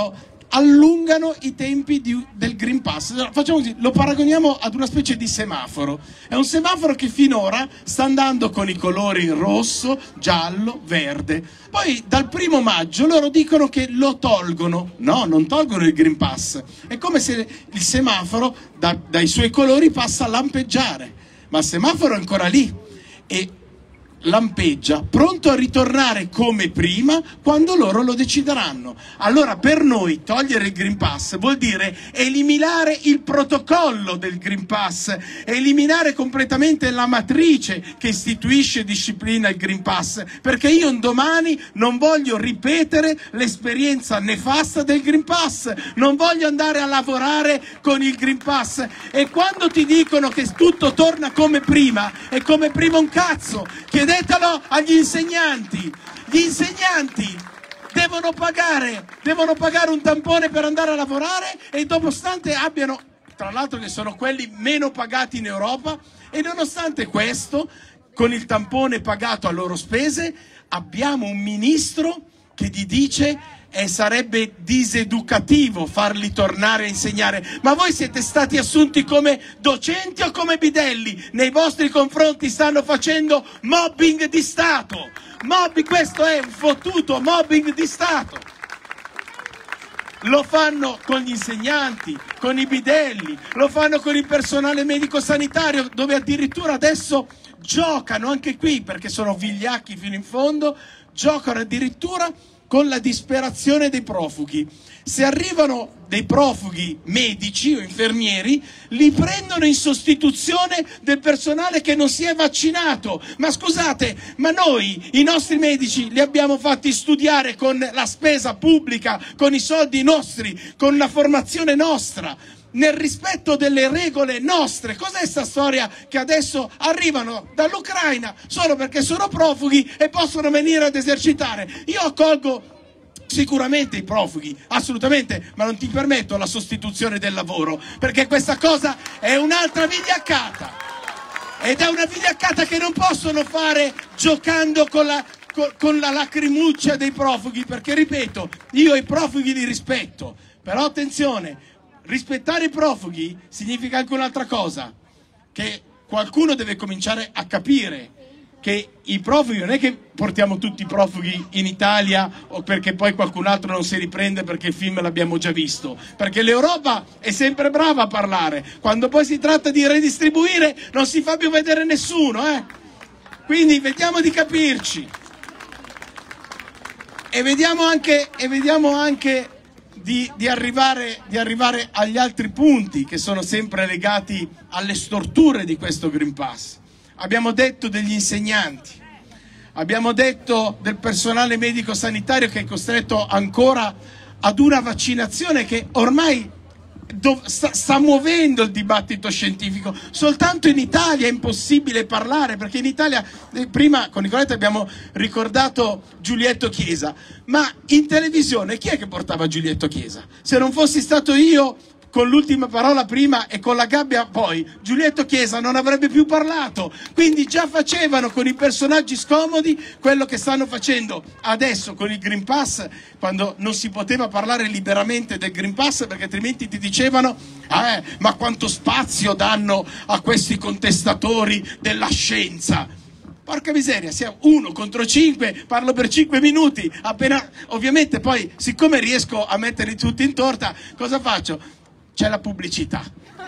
allungano i tempi del Green Pass. Facciamo così, lo paragoniamo ad una specie di semaforo. È un semaforo che finora sta andando con i colori rosso, giallo, verde. Poi dal 1° maggio loro dicono che lo tolgono. No, non tolgono il Green Pass. È come se il semaforo dai suoi colori passa a lampeggiare, ma il semaforo è ancora lì e lampeggia, pronto a ritornare come prima quando loro lo decideranno. Allora per noi togliere il Green Pass vuol dire eliminare il protocollo del Green Pass, eliminare completamente la matrice che istituisce e disciplina il Green Pass, perché io un domani non voglio ripetere l'esperienza nefasta del Green Pass, non voglio andare a lavorare con il Green Pass. E quando ti dicono che tutto torna come prima, è come prima un cazzo. Chiedetelo agli insegnanti. Gli insegnanti devono pagare un tampone per andare a lavorare e nonostante abbiano, tra l'altro che sono quelli meno pagati in Europa, e nonostante questo, con il tampone pagato a loro spese, abbiamo un ministro che gli dice sarebbe diseducativo farli tornare a insegnare. Ma voi siete stati assunti come docenti o come bidelli? Nei vostri confronti stanno facendo mobbing di Stato. Questo è un fottuto mobbing di Stato. Lo fanno con gli insegnanti, con i bidelli, lo fanno con il personale medico-sanitario, dove addirittura adesso giocano anche qui, perché sono vigliacchi fino in fondo, giocano addirittura con la disperazione dei profughi. Se arrivano dei profughi medici o infermieri, li prendono in sostituzione del personale che non si è vaccinato. Ma scusate, ma noi i nostri medici li abbiamo fatti studiare con la spesa pubblica, con i soldi nostri, con la formazione nostra, nel rispetto delle regole nostre. Cos'è sta storia che adesso arrivano dall'Ucraina solo perché sono profughi e possono venire ad esercitare? Io accolgo sicuramente i profughi, assolutamente, ma non ti permetto la sostituzione del lavoro, perché questa cosa è un'altra vigliaccata, ed è una vigliaccata che non possono fare giocando con la lacrimuccia dei profughi, perché ripeto, io i profughi li rispetto, però attenzione, rispettare i profughi significa anche un'altra cosa, che qualcuno deve cominciare a capire che i profughi non è che portiamo tutti i profughi in Italia o perché poi qualcun altro non si riprende perché il film l'abbiamo già visto, perché l'Europa è sempre brava a parlare, quando poi si tratta di redistribuire non si fa più vedere nessuno, quindi vediamo di capirci e vediamo anche di arrivare agli altri punti che sono sempre legati alle storture di questo Green Pass. Abbiamo detto degli insegnanti, abbiamo detto del personale medico-sanitario che è costretto ancora ad una vaccinazione che ormai sta muovendo il dibattito scientifico. Soltanto in Italia è impossibile parlare, perché in Italia, prima con Nicoletta abbiamo ricordato Giulietto Chiesa, ma in televisione chi è che portava Giulietto Chiesa? Se non fossi stato io con l'ultima parola prima e con la gabbia poi, Giulietto Chiesa non avrebbe più parlato. Quindi già facevano con i personaggi scomodi quello che stanno facendo adesso con il Green Pass, quando non si poteva parlare liberamente del Green Pass perché altrimenti ti dicevano ma quanto spazio danno a questi contestatori della scienza. Porca miseria, siamo 1 contro 5, parlo per 5 minuti, appena ovviamente poi siccome riesco a metterli tutti in torta, cosa faccio? C'è la pubblicità.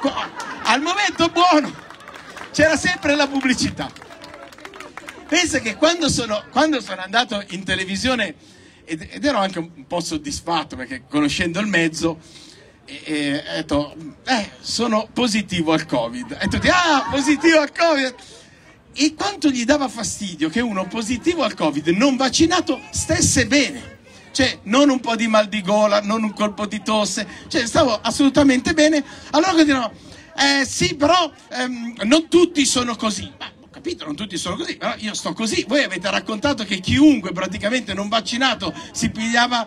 Al momento buono c'era sempre la pubblicità. Pensa che quando sono andato in televisione ed ero anche un po' soddisfatto perché conoscendo il mezzo ho detto sono positivo al Covid. E tutti positivo al Covid. E quanto gli dava fastidio che uno positivo al Covid non vaccinato stesse bene. Cioè, non un po' di mal di gola, non un colpo di tosse, cioè stavo assolutamente bene. Allora continuano, sì, però non tutti sono così. Ma ho capito, non tutti sono così, però io sto così. Voi avete raccontato che chiunque praticamente non vaccinato si pigliava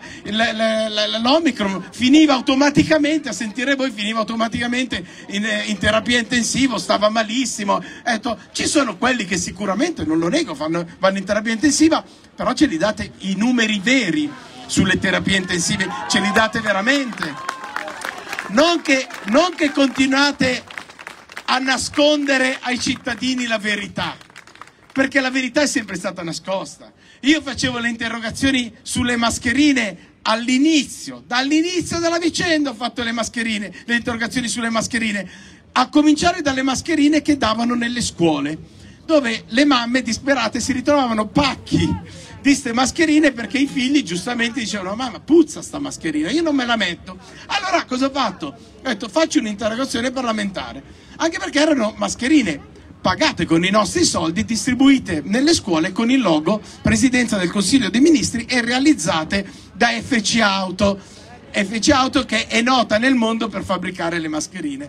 l'Omicron, finiva automaticamente, a sentire voi, finiva automaticamente in terapia intensiva, stava malissimo. Ci sono quelli che sicuramente, non lo nego, vanno in terapia intensiva, però ce li date i numeri veri. sulle terapie intensive, ce li date veramente? Non che continuate a nascondere ai cittadini la verità, perché la verità è sempre stata nascosta. Io facevo le interrogazioni sulle mascherine dall'inizio della vicenda ho fatto le interrogazioni sulle mascherine, a cominciare dalle mascherine che davano nelle scuole, dove le mamme disperate si ritrovavano pacchi di queste mascherine perché i figli giustamente dicevano: mamma, puzza sta mascherina, io non me la metto. Allora cosa ho fatto? Ho detto: faccio un'interrogazione parlamentare, anche perché erano mascherine pagate con i nostri soldi, distribuite nelle scuole con il logo Presidenza del Consiglio dei Ministri e realizzate da FC Auto, che è nota nel mondo per fabbricare le mascherine.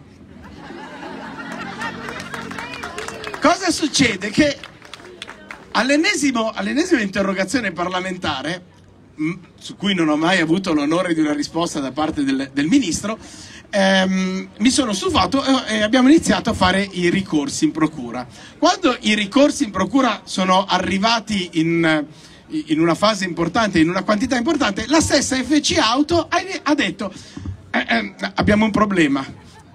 Cosa succede? Che all'ennesima interrogazione parlamentare, su cui non ho mai avuto l'onore di una risposta da parte del Ministro, mi sono stufato e abbiamo iniziato a fare i ricorsi in procura. Quando i ricorsi in procura sono arrivati in una fase importante, in una quantità importante, la stessa FC Auto ha detto: abbiamo un problema,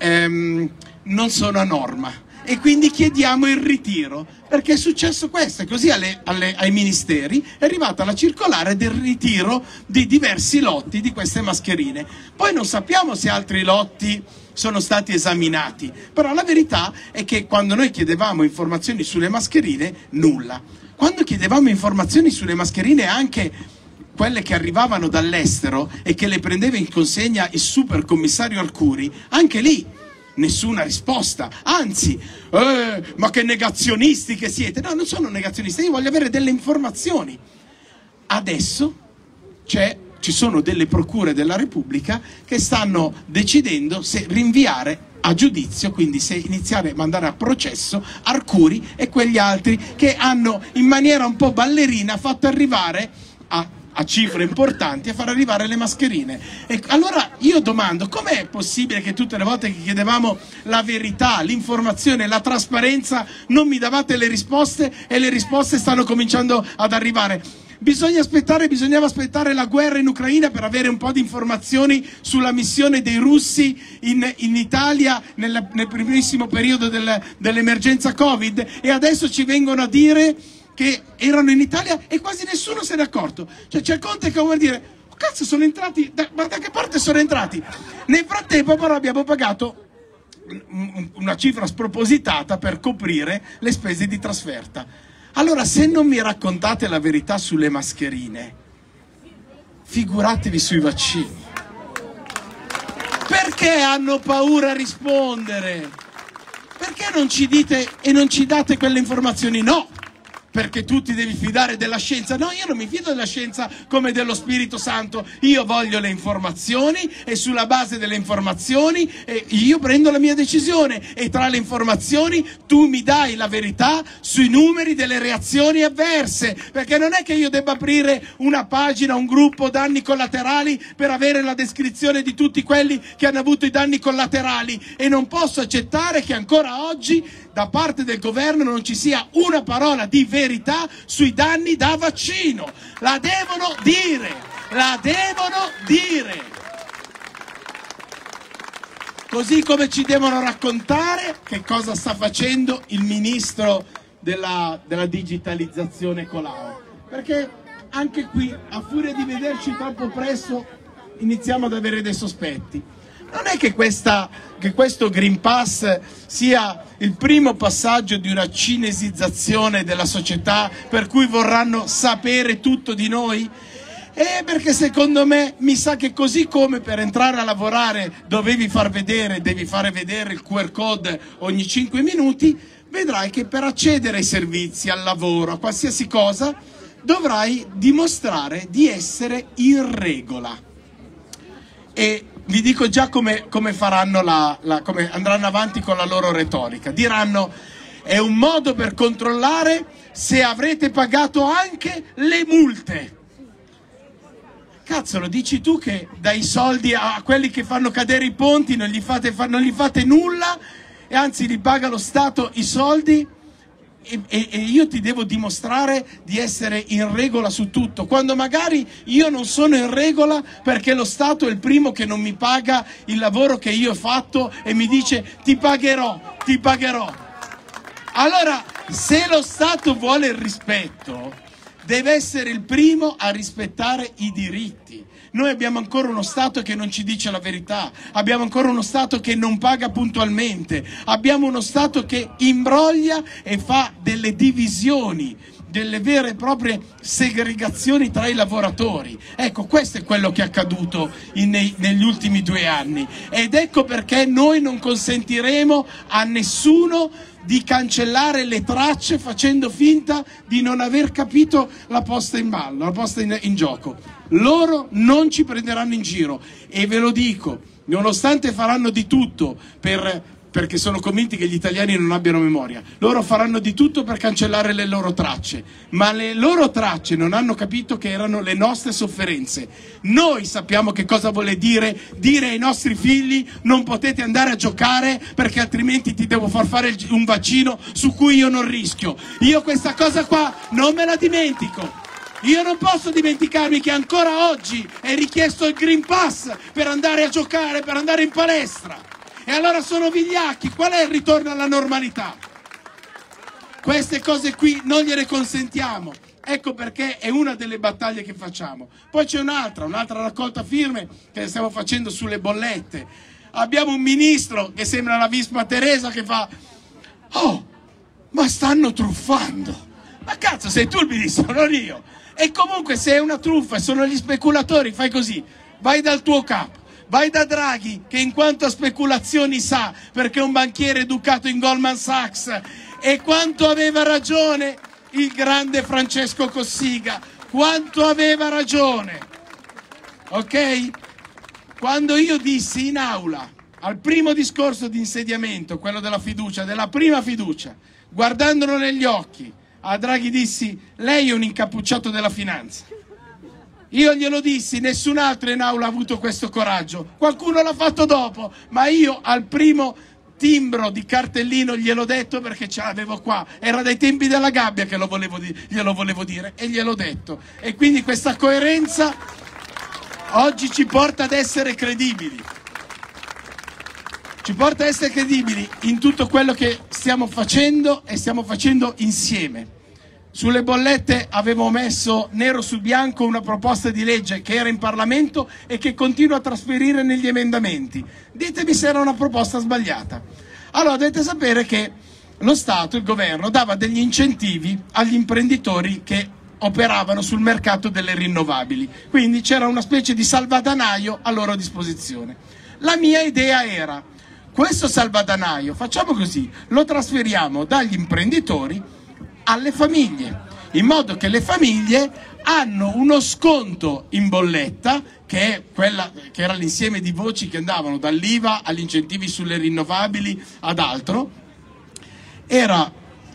non sono a norma e quindi chiediamo il ritiro, perché è successo questo. E così ai ministeri è arrivata la circolare del ritiro di diversi lotti di queste mascherine. Poi non sappiamo se altri lotti sono stati esaminati, però la verità è che quando noi chiedevamo informazioni sulle mascherine, nulla. Quando chiedevamo informazioni sulle mascherine, anche quelle che arrivavano dall'estero e che le prendeva in consegna il super commissario Arcuri, anche lì nessuna risposta, anzi, ma che negazionisti che siete. No, non sono negazionisti, io voglio avere delle informazioni. Adesso ci sono delle procure della Repubblica che stanno decidendo se rinviare a giudizio, quindi se iniziare a mandare a processo Arcuri e quegli altri che hanno in maniera un po' ballerina fatto arrivare a cifre importanti, a far arrivare le mascherine. E allora io domando: com'è possibile che tutte le volte che chiedevamo la verità, l'informazione, la trasparenza, non mi davate le risposte, e le risposte stanno cominciando ad arrivare? Bisognava aspettare la guerra in Ucraina per avere un po' di informazioni sulla missione dei russi in Italia nel primissimo periodo dell'emergenza Covid, e adesso ci vengono a dire che erano in Italia e quasi nessuno se n'è accorto. Cioè c'è il Conte che vuol dire: oh, cazzo, sono entrati, ma da che parte sono entrati? Nel frattempo però abbiamo pagato una cifra spropositata per coprire le spese di trasferta. Allora, se non mi raccontate la verità sulle mascherine, figuratevi sui vaccini. Perché hanno paura a rispondere? Perché non ci dite e non ci date quelle informazioni? No, perché tu ti devi fidare della scienza. No, io non mi fido della scienza come dello Spirito Santo. Io voglio le informazioni e sulla base delle informazioni io prendo la mia decisione, e tra le informazioni tu mi dai la verità sui numeri delle reazioni avverse, perché non è che io debba aprire una pagina, un gruppo danni collaterali per avere la descrizione di tutti quelli che hanno avuto i danni collaterali, e non posso accettare che ancora oggi da parte del governo non ci sia una parola di verità sui danni da vaccino. La devono dire, la devono dire. Così come ci devono raccontare che cosa sta facendo il ministro della digitalizzazione Colao, perché anche qui, a furia di vederci troppo presto, iniziamo ad avere dei sospetti. Non è che questo Green Pass sia il primo passaggio di una cinesizzazione della società, per cui vorranno sapere tutto di noi? Perché secondo me, mi sa che così come per entrare a lavorare devi fare vedere il QR code ogni 5 minuti, vedrai che per accedere ai servizi, al lavoro, a qualsiasi cosa, dovrai dimostrare di essere in regola. E vi dico già come faranno come andranno avanti con la loro retorica. Diranno: è un modo per controllare se avrete pagato anche le multe. Cazzo, lo dici tu che dai soldi a quelli che fanno cadere i ponti, non gli fate nulla, e anzi li paga lo Stato i soldi? e io ti devo dimostrare di essere in regola su tutto, quando magari io non sono in regola perché lo Stato è il primo che non mi paga il lavoro che io ho fatto e mi dice ti pagherò, ti pagherò. Allora, se lo Stato vuole il rispetto, deve essere il primo a rispettare i diritti. Noi abbiamo ancora uno Stato che non ci dice la verità, abbiamo ancora uno Stato che non paga puntualmente, abbiamo uno Stato che imbroglia e fa delle divisioni, delle vere e proprie segregazioni tra i lavoratori. Ecco, questo è quello che è accaduto negli ultimi 2 anni, ed ecco perché noi non consentiremo a nessuno di cancellare le tracce facendo finta di non aver capito la posta in ballo, la posta in gioco. Loro non ci prenderanno in giro, e ve lo dico, nonostante faranno di tutto perché sono convinti che gli italiani non abbiano memoria, loro faranno di tutto per cancellare le loro tracce, ma le loro tracce non hanno capito che erano le nostre sofferenze. Noi sappiamo che cosa vuole dire ai nostri figli non potete andare a giocare perché altrimenti ti devo far fare un vaccino su cui io non rischio. Io questa cosa qua non me la dimentico. Io non posso dimenticarmi che ancora oggi è richiesto il Green Pass per andare a giocare, per andare in palestra. E allora sono vigliacchi. Qual è il ritorno alla normalità? Queste cose qui non gliele consentiamo. Ecco perché è una delle battaglie che facciamo. Poi c'è un'altra raccolta firme che stiamo facendo sulle bollette. Abbiamo un ministro che sembra la Vispa Teresa che fa: oh, ma stanno truffando. Ma cazzo, sei tu il ministro, non io. E comunque se è una truffa e sono gli speculatori, fai così, vai dal tuo capo, vai da Draghi, che in quanto a speculazioni sa, perché è un banchiere educato in Goldman Sachs, e quanto aveva ragione il grande Francesco Cossiga, quanto aveva ragione, ok? Quando io dissi in aula, al primo discorso di insediamento, quello della fiducia, della prima fiducia, guardandolo negli occhi, a Draghi dissi: lei è un incappucciato della finanza. Io glielo dissi, nessun altro in aula ha avuto questo coraggio, qualcuno l'ha fatto dopo, ma io al primo timbro di cartellino gliel'ho detto perché ce l'avevo qua, era dai tempi della gabbia che glielo volevo dire e gliel'ho detto. E quindi questa coerenza oggi ci porta ad essere credibili. Ci porta a essere credibili in tutto quello che stiamo facendo e stiamo facendo insieme. Sulle bollette avevo messo nero su bianco una proposta di legge che era in Parlamento e che continuo a trasferire negli emendamenti. Ditemi se era una proposta sbagliata. Allora dovete sapere che lo Stato, il governo, dava degli incentivi agli imprenditori che operavano sul mercato delle rinnovabili. Quindi c'era una specie di salvadanaio a loro disposizione. La mia idea era: questo salvadanaio, facciamo così, lo trasferiamo dagli imprenditori alle famiglie, in modo che le famiglie hanno uno sconto in bolletta, che è quella che era l'insieme di voci che andavano dall'IVA agli incentivi sulle rinnovabili ad altro. Era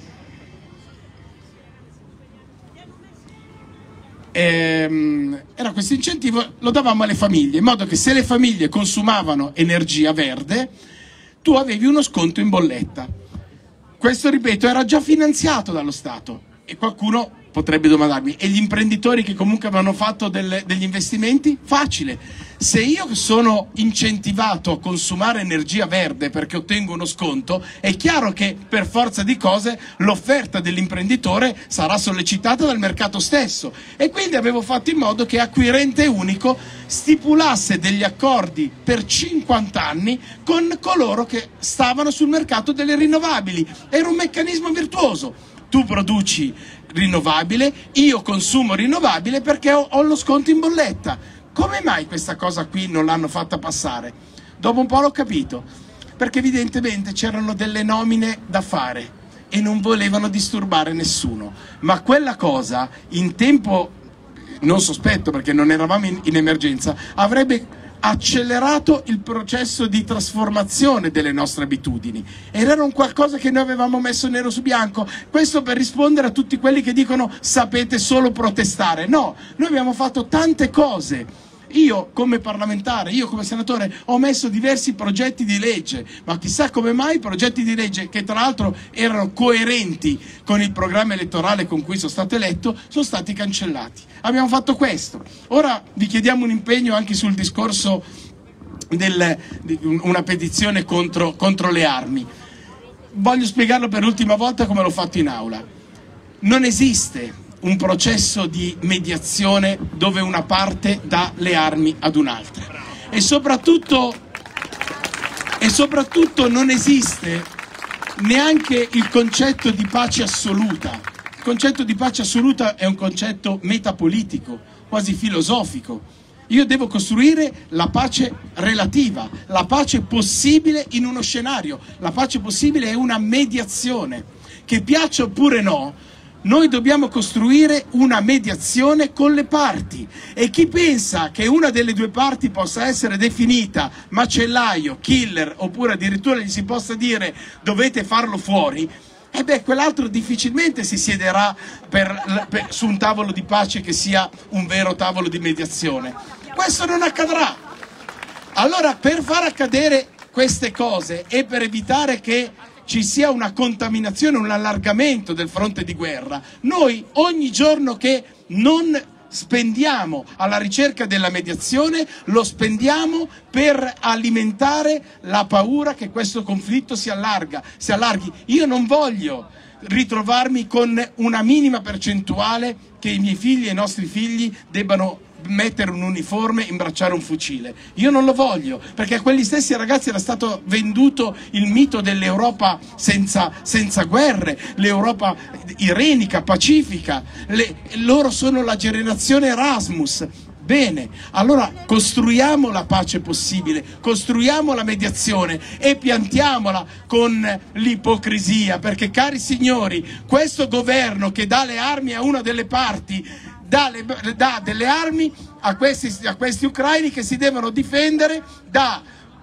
questo incentivo, lo davamo alle famiglie, in modo che se le famiglie consumavano energia verde, tu avevi uno sconto in bolletta. Questo, ripeto, era già finanziato dallo Stato, e qualcuno potrebbe domandarmi: e gli imprenditori che comunque avevano fatto degli investimenti? Facile. Se io sono incentivato a consumare energia verde perché ottengo uno sconto, è chiaro che per forza di cose l'offerta dell'imprenditore sarà sollecitata dal mercato stesso, e quindi avevo fatto in modo che Acquirente Unico stipulasse degli accordi per 50 anni con coloro che stavano sul mercato delle rinnovabili. Era un meccanismo virtuoso: tu produci rinnovabile, io consumo rinnovabile perché ho lo sconto in bolletta. Come mai questa cosa qui non l'hanno fatta passare? Dopo un po' l'ho capito, perché evidentemente c'erano delle nomine da fare e non volevano disturbare nessuno. Ma quella cosa, in tempo non sospetto, perché non eravamo in emergenza, avrebbe accelerato il processo di trasformazione delle nostre abitudini, ed era un qualcosa che noi avevamo messo nero su bianco. Questo per rispondere a tutti quelli che dicono: sapete solo protestare. No, noi abbiamo fatto tante cose io come parlamentare, io come senatore ho messo diversi progetti di legge, ma chissà come mai progetti di legge che tra l'altro erano coerenti con il programma elettorale con cui sono stato eletto, sono stati cancellati. Abbiamo fatto questo. Ora vi chiediamo un impegno anche sul discorso di una petizione contro le armi. Voglio spiegarlo per l'ultima volta come l'ho fatto in aula. Non esiste un processo di mediazione dove una parte dà le armi ad un'altra e soprattutto non esiste neanche il concetto di pace assoluta. Il concetto di pace assoluta è un concetto metapolitico, quasi filosofico. Io devo costruire la pace relativa, la pace possibile in uno scenario. La pace possibile è una mediazione, che piaccia oppure no. Noi dobbiamo costruire una mediazione con le parti e chi pensa che una delle due parti possa essere definita macellaio, killer oppure addirittura gli si possa dire dovete farlo fuori, quell'altro difficilmente si siederà su un tavolo di pace che sia un vero tavolo di mediazione. Questo non accadrà. Allora, per far accadere queste cose e per evitare che ci sia una contaminazione, un allargamento del fronte di guerra, noi ogni giorno che non spendiamo alla ricerca della mediazione lo spendiamo per alimentare la paura che questo conflitto si allarghi. Io non voglio ritrovarmi con una minima percentuale che i miei figli e i nostri figli debbano mettere un uniforme e imbracciare un fucile. Io non lo voglio, perché a quegli stessi ragazzi era stato venduto il mito dell'Europa senza guerre, l'Europa irenica, pacifica. Loro sono la generazione Erasmus. Bene, allora costruiamo la pace possibile, costruiamo la mediazione e piantiamola con l'ipocrisia, perché cari signori, questo governo che dà le armi a una delle parti dà delle armi a questi ucraini che si devono difendere da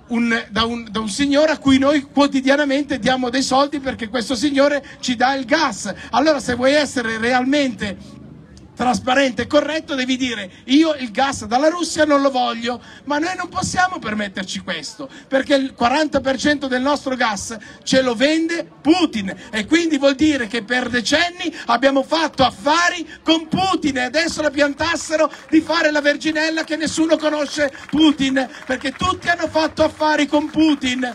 un signore a cui noi quotidianamente diamo dei soldi perché questo signore ci dà il gas. Allora, se vuoi essere realmente trasparente e corretto, devi dire: io il gas dalla Russia non lo voglio. Ma noi non possiamo permetterci questo, perché il 40% del nostro gas ce lo vende Putin, e quindi vuol dire che per decenni abbiamo fatto affari con Putin e adesso la piantassero di fare la verginella che nessuno conosce Putin, perché tutti hanno fatto affari con Putin.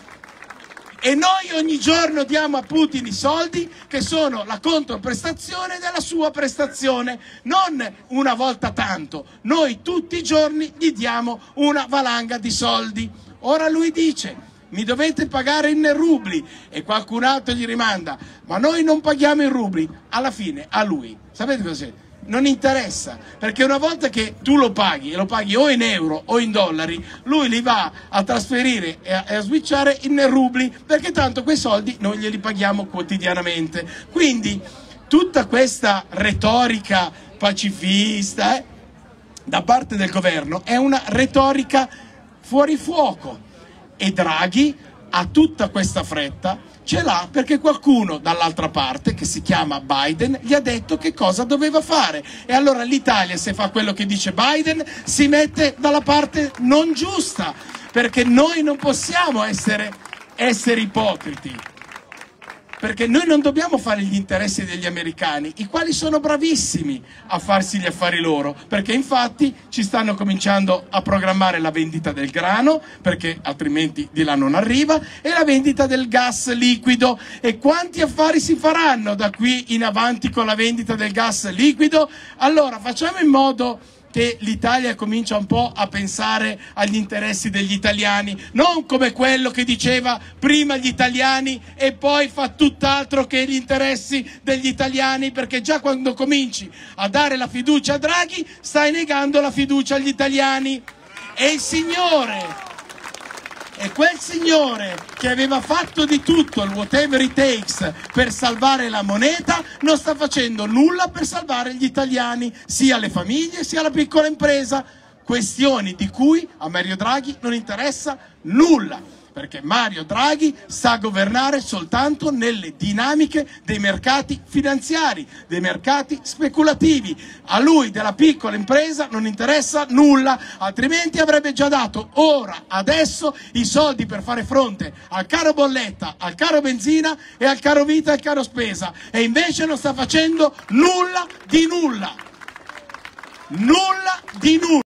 E noi ogni giorno diamo a Putin i soldi che sono la controprestazione della sua prestazione, non una volta tanto, noi tutti i giorni gli diamo una valanga di soldi. Ora lui dice: mi dovete pagare in rubli, e qualcun altro gli rimanda: ma noi non paghiamo in rubli. Alla fine a lui, sapete cos'è? Non interessa, perché una volta che tu lo paghi, e lo paghi o in euro o in dollari, lui li va a trasferire e a switchare in rubli, perché tanto quei soldi noi glieli paghiamo quotidianamente. Quindi tutta questa retorica pacifista da parte del governo è una retorica fuori fuoco, e Draghi ha tutta questa fretta. Ce l'ha perché qualcuno dall'altra parte, che si chiama Biden, gli ha detto che cosa doveva fare. E allora l'Italia, se fa quello che dice Biden, si mette dalla parte non giusta, perché noi non possiamo essere ipocriti. Perché noi non dobbiamo fare gli interessi degli americani, i quali sono bravissimi a farsi gli affari loro, perché infatti ci stanno cominciando a programmare la vendita del grano, perché altrimenti di là non arriva, e la vendita del gas liquido. E quanti affari si faranno da qui in avanti con la vendita del gas liquido? Allora facciamo in modo che l'Italia comincia un po' a pensare agli interessi degli italiani, non come quello che diceva prima gli italiani e poi fa tutt'altro che gli interessi degli italiani, perché già quando cominci a dare la fiducia a Draghi stai negando la fiducia agli italiani. E quel signore che aveva fatto di tutto, il whatever it takes, per salvare la moneta, non sta facendo nulla per salvare gli italiani, sia le famiglie sia la piccola impresa, questioni di cui a Mario Draghi non interessa nulla, perché Mario Draghi sa governare soltanto nelle dinamiche dei mercati finanziari, dei mercati speculativi. A lui della piccola impresa non interessa nulla, altrimenti avrebbe già dato ora, adesso, i soldi per fare fronte al caro bolletta, al caro benzina e al caro vita e al caro spesa, e invece non sta facendo nulla di nulla. Nulla di nulla.